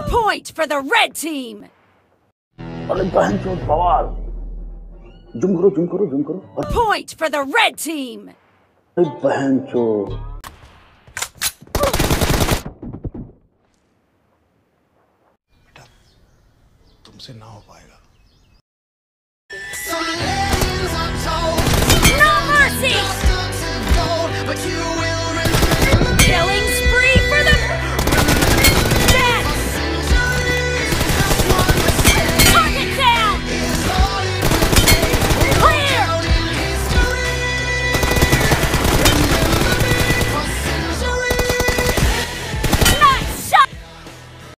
Point for the red team. अरे बहन चोद बवाल जुम करो Point for the red team. अरे बहन चोद बेटा तुमसे ना हो पाएगा।